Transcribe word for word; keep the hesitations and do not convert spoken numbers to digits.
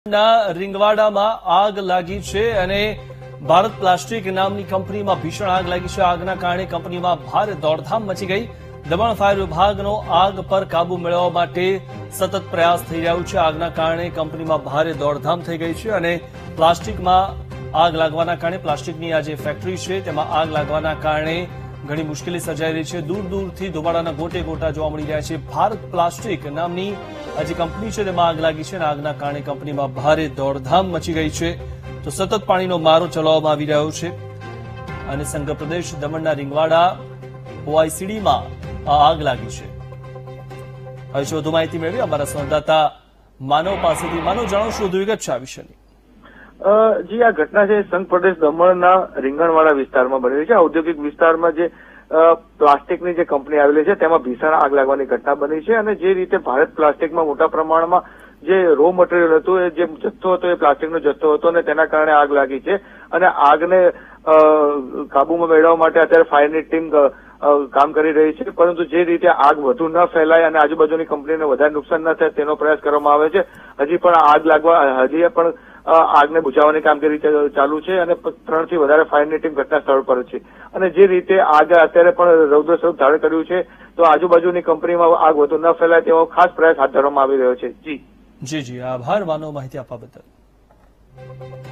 ના રીંગવાડામાં આગ લાગી છે અને ભારત પ્લાસ્ટિક નામની કંપનીમાં ભીષણ આગ લાગી છે। આગના કારણે કંપનીમાં ભારે દોડધામ મચી ગઈ। દમણ ફાયર વિભાગનો આગ પર કાબુ મેળવવા માટે સતત પ્રયાસ થઈ રહ્યો છે। આગના કારણે કંપનીમાં ભારે દોડધામ થઈ ગઈ છે અને પ્લાસ્ટિકમાં આગ લાગવાના કારણે પ્લાસ્ટિકની આ જે ફેક્ટરી છે તેમાં આગ લાગવાના કારણે ઘણી મુશ્કેલી સર્જાઈ રહી છે। દૂર દૂરથી ધુમાડાના ગોટે ગોટા જોવા મળી રહ્યા છે। ભારત પ્લાસ્ટિક નામની આ જે કંપની છે તેમાં આગ લાગી છે અને આગના કારણે કંપનીમાં ભારે દોડધામ મચી ગઈ છે। તો સતત પાણીનો મારો ચલાવવામાં આવી રહ્યો છે અને સંઘ પ્રદેશ દમણના રીંગવાડા ઓઆઈસીડીમાં આ આગ લાગી છે। હવે વધુ માહિતી મેળવી અમારા સંવાદદાતા માનવ પાસેથી। માનવ, જાણો શું વધુ વિગત છે આ વિશેની? જી, આ ઘટના છે સંઘ પ્રદેશ દમણના રીંગણવાડા વિસ્તારમાં બનેલી છે। ઔદ્યોગિક વિસ્તારમાં જે પ્લાસ્ટિકની જે કંપની આવેલી છે તેમાં ભીષણ આગ લાગવાની ઘટના બની છે અને જે રીતે ભારત પ્લાસ્ટિકમાં મોટા પ્રમાણમાં જે રો મટીરિયલ હતું, એ જે જથ્થો હતો એ પ્લાસ્ટિકનો જથ્થો હતો અને તેના કારણે આગ લાગી છે અને આગને કાબુમાં મેળવવા માટે અત્યારે ફાયરની ટીમ કામ કરી રહી છે। પરંતુ જે રીતે આગ વધુ ન ફેલાય અને આજુબાજુની કંપનીને વધારે નુકસાન ન થાય તેનો પ્રયાસ કરવામાં આવે છે। હજી પણ આગ લાગવા હજી પણ આગને બુઝાવવાની કામગીરી ચાલુ છે અને ત્રણ થી વધારે ફાયરની ટીમ ઘટના સ્થળ પર છે અને જે રીતે આગ અત્યારે પણ રૌદ્ર સ્વરૂપ ધારણ કર્યું છે તો આજુબાજુની કંપનીમાં આગ વધુ ન ફેલાય તેવો ખાસ પ્રયાસ હાથ ધરવામાં આવી રહ્યો છે। જી જી જી આભાર માનવ, માહિતી આપવા બદલ।